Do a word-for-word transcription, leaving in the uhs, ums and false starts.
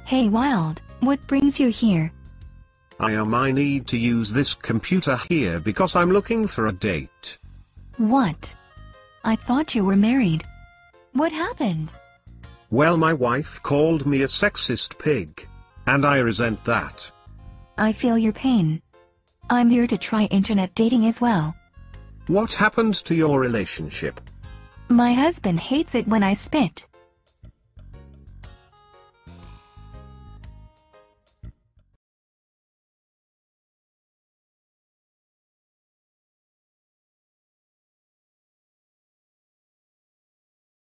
Hey Wild, what brings you here? I am I need to use this computer here because I'm looking for a date. What? I thought you were married. What happened? Well, my wife called me a sexist pig. And I resent that. I feel your pain. I'm here to try internet dating as well. What happened to your relationship? My husband hates it when I spit.